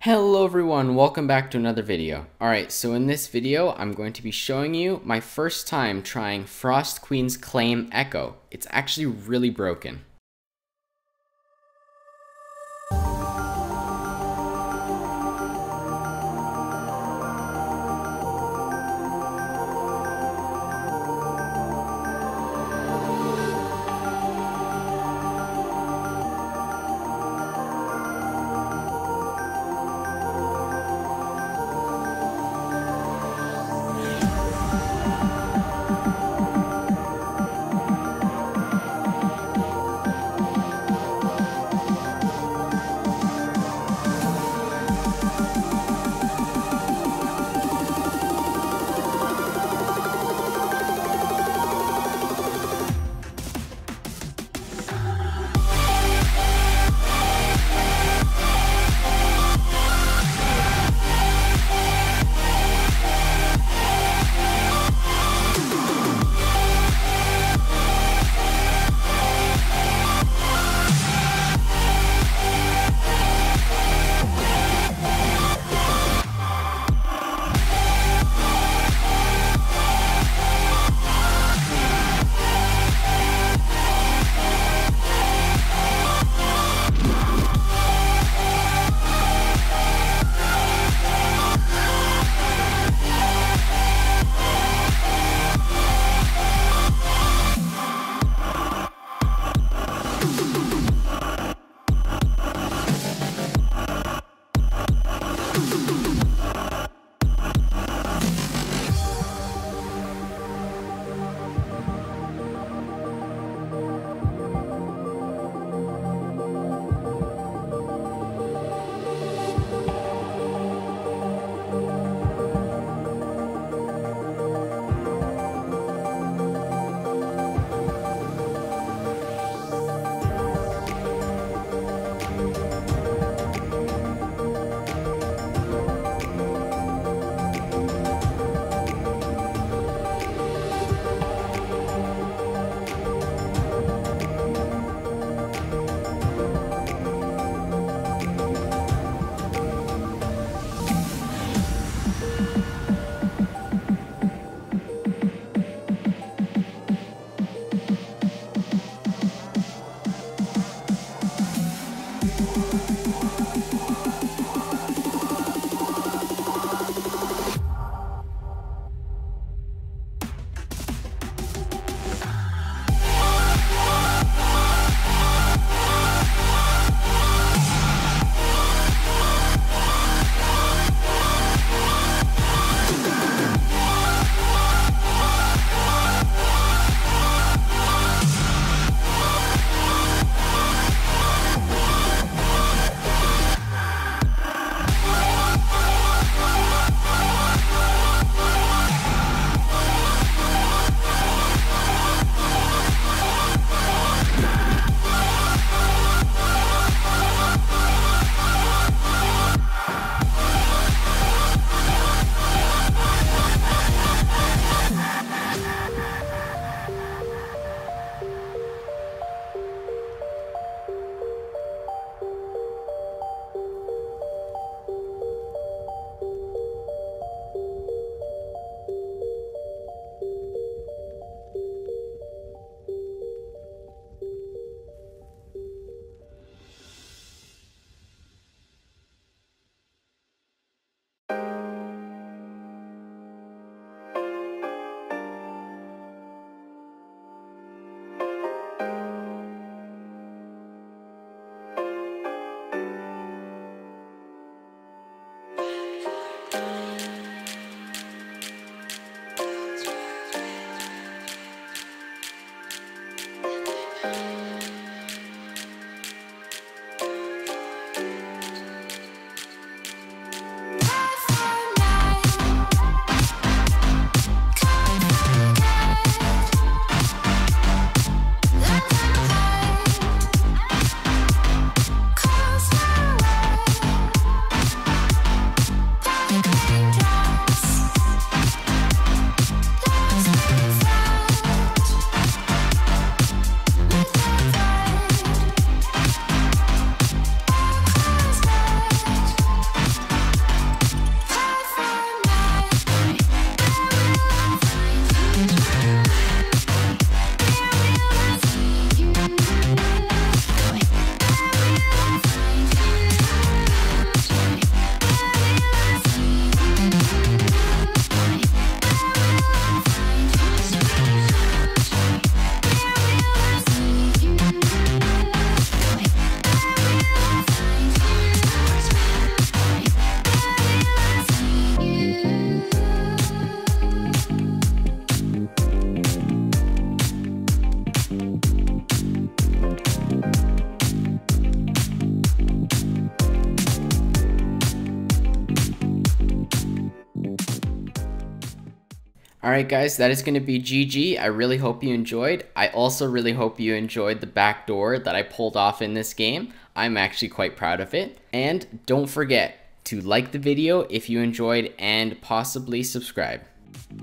Hello everyone, welcome back to another video. Alright, so in this video, I'm going to be showing you my first time trying Frost Queen's Claim Echo. It's actually really broken. Alright guys, that is going to be GG. I really hope you enjoyed. I also really hope you enjoyed the backdoor that I pulled off in this game. I'm actually quite proud of it. And don't forget to like the video if you enjoyed and possibly subscribe.